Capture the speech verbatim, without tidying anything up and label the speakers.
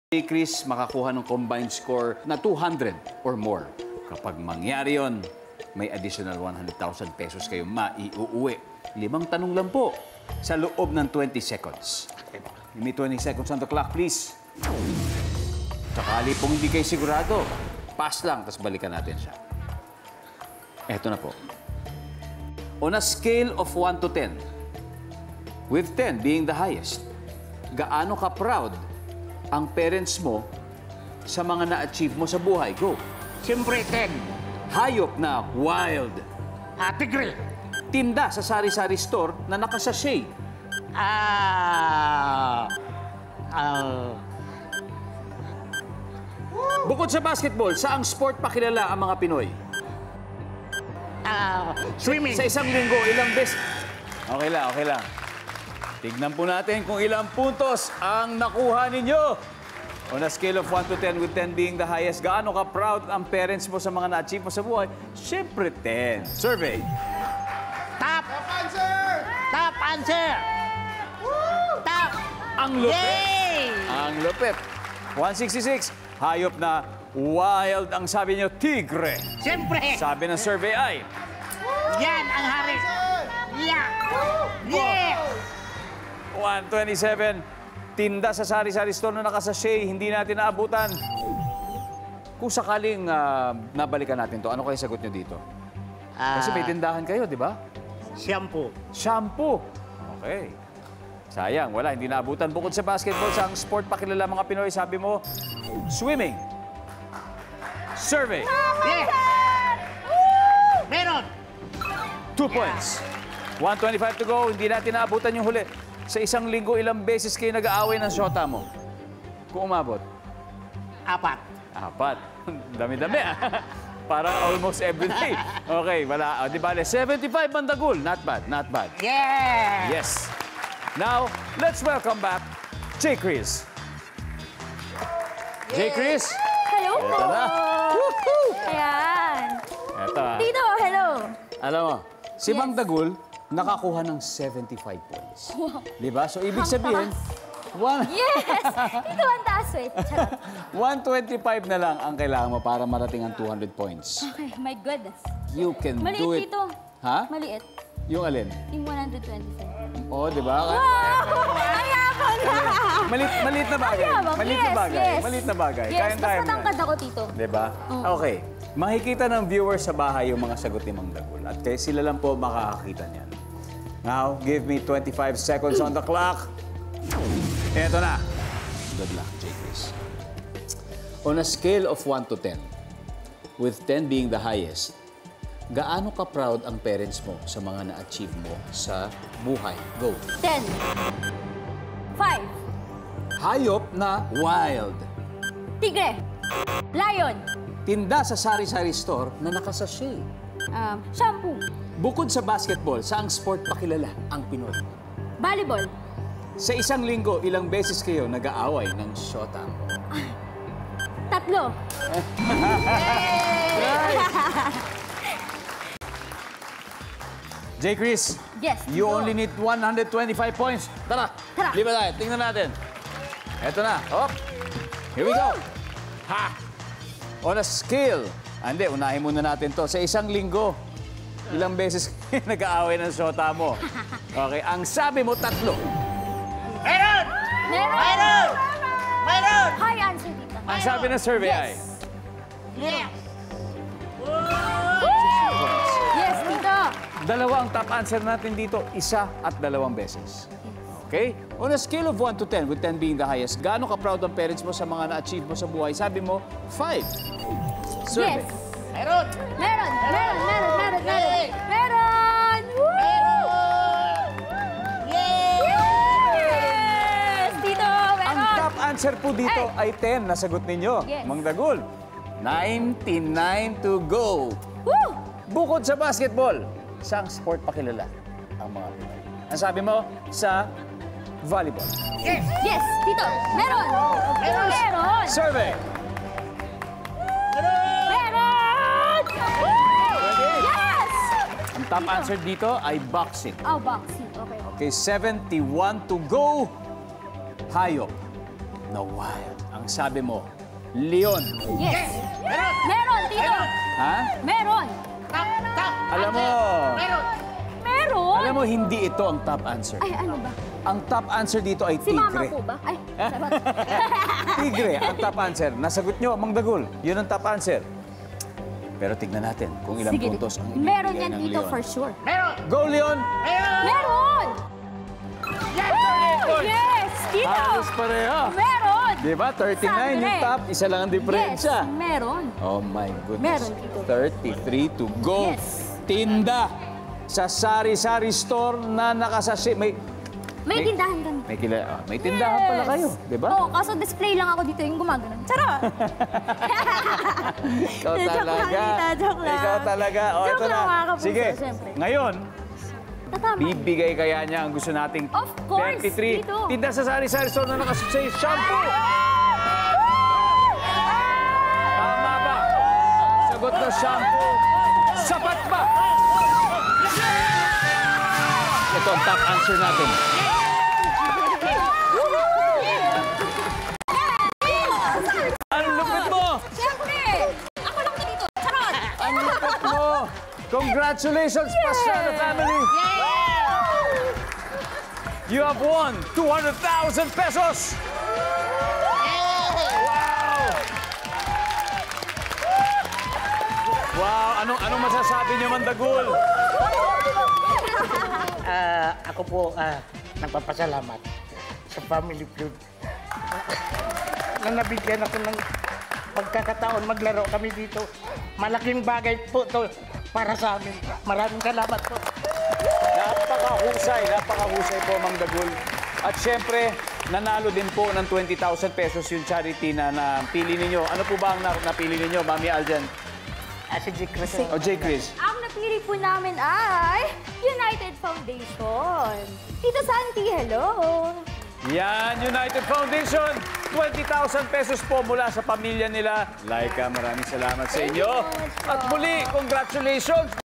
Speaker 1: Si Chris makakuha ng combined score na two hundred or more. Kapag mangyari yon, may additional one hundred thousand pesos kayo maiuuwi. Limang tanong lang po sa loob ng twenty seconds. Give me twenty seconds on the clock, please. Sakali pong hindi kayo sigurado, pass lang, tapos balikan natin siya. Eto na po. On a scale of one to ten, with ten being the highest, gaano ka proud ang parents mo sa mga na-achieve mo sa buhay? Go.
Speaker 2: Siyempre, ten.
Speaker 1: Hayop na wild.
Speaker 2: Ah, tigre.
Speaker 1: Tinda sa sari-sari store na nakasashay.
Speaker 2: Ah... Ah...
Speaker 1: Bukod sa basketball, saang sport pa kilala ang mga Pinoy?
Speaker 2: Ah... Swimming.
Speaker 1: Sa isang linggo, ilang beses... Okay lang, okay lang. Tignan po natin kung ilang puntos ang nakuha ninyo. On a scale of one to ten, with ten being the highest, gaano ka proud ang parents mo sa mga na-achieve mo sa buhay? Siyempre, ten. Survey.
Speaker 2: Top! Top answer! Top answer! Woo! Top!
Speaker 1: Ang lupit.
Speaker 2: Yay!
Speaker 1: Ang lupit. one sixty-six. Hayop na wild ang sabi niyo, tigre.
Speaker 2: Siyempre!
Speaker 1: Sabi ng survey ay...
Speaker 2: Yan ang hari. Yeah! Yeah!
Speaker 1: one twenty-seven. Tinda sa sari-sari store na nakasashay, hindi natin naabutan. Kung sakaling uh, nabalikan natin to, ano kayo sagot nyo dito?
Speaker 2: Ah,
Speaker 1: Kasi may tindahan kayo, di ba?
Speaker 2: shampoo.
Speaker 1: Shampoo. Okay. Sayang, wala, hindi naabutan. Bukod sa basketball, sa sport pa kilala mga Pinoy, sabi mo, swimming. Survey.
Speaker 2: Yeah! Meron!
Speaker 1: Two points. one twenty-five to go, hindi natin naabutan yung huli. Sa isang linggo, ilang beses kayo nag-aaway ng syota mo? Kung umabot?
Speaker 2: Apat.
Speaker 1: Apat. Dami-dami ah. Parang almost every day. Okay, wala. O, di bale, seventy-five mandagul. Not bad, not bad.
Speaker 2: Yeah!
Speaker 1: Yes. Now, let's welcome back J. Chris. J. Chris.
Speaker 3: Hello po!
Speaker 1: Ito na. Woohoo!
Speaker 3: Ayan.
Speaker 1: Ito ah.
Speaker 3: Dito, hello.
Speaker 1: Alam mo, si
Speaker 3: Yes.
Speaker 1: Mang Dagul nakakuha ng seventy-five points. Di ba? So, ibig sabihin, one...
Speaker 3: Yes! Ito ang taas eh. Charot.
Speaker 1: one twenty-five na lang ang kailangan mo para marating ang two hundred points.
Speaker 3: Okay, my goodness.
Speaker 1: You can
Speaker 3: Maliit
Speaker 1: do it.
Speaker 3: dito.
Speaker 1: Ha?
Speaker 3: Maliit.
Speaker 1: Yung alin?
Speaker 3: Yung one twenty-five.
Speaker 1: Oo, di ba?
Speaker 3: Wow! Ang yabang na!
Speaker 1: Malit, malit na bagay.
Speaker 3: Ang yabang.
Speaker 1: Malit na
Speaker 3: Yes,
Speaker 1: bagay.
Speaker 3: yes.
Speaker 1: Malit na bagay.
Speaker 3: Yes,
Speaker 1: Kaya
Speaker 3: mas
Speaker 1: tayo
Speaker 3: matangkad ako dito.
Speaker 1: Di ba?
Speaker 3: Oo.
Speaker 1: Okay. Makikita ng viewers sa bahay yung mga sagot ni Mang Dagul. At kaya sila lang po makakakita niyan. Now, give me twenty-five seconds on the clock. Eto na. Good luck, J. Chris. On a scale of one to ten, with ten being the highest, gaano ka proud ang parents mo sa mga na-achieve mo sa buhay? Go.
Speaker 3: Ten. Five.
Speaker 1: Hayop na wild.
Speaker 3: Tigre. Lion.
Speaker 1: Tinda sa sari-sari store na nakasashay.
Speaker 3: Um, shampoo.
Speaker 1: Bukod sa basketball, saang sport pa kilala ang Pinoy?
Speaker 3: Volleyball.
Speaker 1: Sa isang linggo, ilang beses kayo nag-aaway ng syota?
Speaker 3: Tatlo.
Speaker 1: J. Chris,
Speaker 3: Yes.
Speaker 1: you
Speaker 3: go.
Speaker 1: only need one hundred twenty-five points. Tara,
Speaker 3: Tara.
Speaker 1: liba tayo. Tingnan natin. Eto na. Hop. Here we go. Ha! On a scale. Hindi, unahin muna natin to. Sa isang linggo, ilang beses kayo nag-aaway ng syota mo? Okay, ang sabi mo, tatlo.
Speaker 2: Meron!
Speaker 3: Meron!
Speaker 2: Meron! Meron!
Speaker 3: High answer dito.
Speaker 1: Ang sabi ng survey ay...
Speaker 3: Yes.
Speaker 2: Yes!
Speaker 3: Yes, dito.
Speaker 1: Dalawa ang top answer natin dito, isa at dalawang beses. Okay? On a scale of one to ten, with ten being the highest, gaano ka proud ang parents mo sa mga na-achieve mo sa buhay? Sabi mo, five. Survey.
Speaker 3: Yes.
Speaker 2: Meron!
Speaker 3: Meron, meron, meron, meron, meron.
Speaker 2: Yay!
Speaker 3: Meron! Woo!
Speaker 2: Meron! Yay!
Speaker 3: Yes! Dito,
Speaker 1: Ang
Speaker 3: meron.
Speaker 1: top answer po dito ay ten, nasagot ninyo.
Speaker 3: Yes.
Speaker 1: Mang Dagul, ninety-nine to go.
Speaker 3: Woo!
Speaker 1: Bukod sa basketball, saang sport pa kilala ang mga Pinoy? Ang sabi mo, sa volleyball.
Speaker 2: Yes!
Speaker 3: Yes, dito. Meron.
Speaker 2: Meron.
Speaker 3: Meron.
Speaker 1: Survey.
Speaker 3: Meron! Woo! Yes!
Speaker 1: Ang top answer dito ay boxing.
Speaker 3: Oh, boxing. Okay.
Speaker 1: Okay, seventy-one to go. Hayop na wild ang Ang sabi mo, Leon.
Speaker 3: Yes.
Speaker 2: Meron!
Speaker 3: Meron, Tito.
Speaker 2: Meron!
Speaker 1: Ha?
Speaker 3: Meron.
Speaker 2: Top, top!
Speaker 1: Alam mo,
Speaker 2: Meron!
Speaker 3: Meron.
Speaker 1: alam mo, hindi ito ang top answer.
Speaker 3: Ay, ano ba?
Speaker 1: Ang top answer dito ay
Speaker 3: Si Mama
Speaker 1: tigre.
Speaker 3: po ba? Ay, sarap.
Speaker 1: Tigre ang top answer. Nasagot nyo, Mang Dagul. Yun ang top answer. Pero tignan natin kung ilang
Speaker 3: Sige,
Speaker 1: puntos ang
Speaker 3: meron
Speaker 1: ibibigay
Speaker 3: yan,
Speaker 1: ng
Speaker 3: Tito,
Speaker 1: Leon.
Speaker 3: for sure.
Speaker 2: Meron!
Speaker 1: Go, Leon!
Speaker 2: Meron!
Speaker 3: Meron!
Speaker 2: Yes!
Speaker 3: Woo! Yes, Tito!
Speaker 1: Halos pareho.
Speaker 3: Meron!
Speaker 1: Di ba? thirty-nine yung
Speaker 3: Sabi.
Speaker 1: top. Isa lang ang diferensya.
Speaker 3: Yes, meron.
Speaker 1: Oh my goodness.
Speaker 3: Meron, Tito.
Speaker 1: thirty-three to go.
Speaker 3: Yes.
Speaker 1: Tinda sa sari-sari store na nakasasi. May,
Speaker 3: May
Speaker 1: May-
Speaker 3: tindahan kami.
Speaker 1: may, kila, ah, may tindahan pala kayo. Di ba?
Speaker 3: Oo, kaso display lang ako dito yung gumagano. Charot!
Speaker 1: Ikaw
Speaker 3: Joke lang,
Speaker 1: talaga.
Speaker 3: tita, joke lang.
Speaker 1: Ikaw talaga. O,
Speaker 3: Joke
Speaker 1: ito
Speaker 3: lang,
Speaker 1: na.
Speaker 3: mga kapuso,
Speaker 1: Sige.
Speaker 3: syempre.
Speaker 1: Ngayon,
Speaker 3: Tatama.
Speaker 1: bibigay kaya niya ang gusto nating
Speaker 3: Of course,
Speaker 1: thirty-three.
Speaker 3: dito.
Speaker 1: Tinda sa sari-sari store na nakasasi. Shampoo! Tama ba? Ang sagot na shampoo. Sapat ba? Ito ang top answer natin. Ang lupit mo!
Speaker 3: Siyempre! Ako lang to dito. Charot!
Speaker 1: Ang lupit mo! Congratulations, Pastrana family! You have won two hundred thousand pesos! Wow! Wow! Anong, anong masasabi niyo, Mandagul?
Speaker 2: Ah, ako po ah, nagpapasalamat sa Family Feud na nabigyan ako ng pagkakataon maglaro kami dito. Malaking bagay po to para sa amin. Maraming salamat po.
Speaker 1: Napakahusay, napakahusay po, Mang Dagul. At syempre, nanalo din po ng twenty thousand pesos yung charity na napili ninyo. Ano po ba ang na- napili ninyo, Mami Aljan?
Speaker 2: Ah, si J. Cruz.
Speaker 1: O J. Chris?
Speaker 3: Ang napili po namin ay United Foundation. Tito Santi, hello!
Speaker 1: Yan, United Foundation. twenty thousand pesos po mula sa pamilya nila. Laika, maraming salamat sa inyo.
Speaker 3: Thank you so much po.
Speaker 1: At muli, congratulations!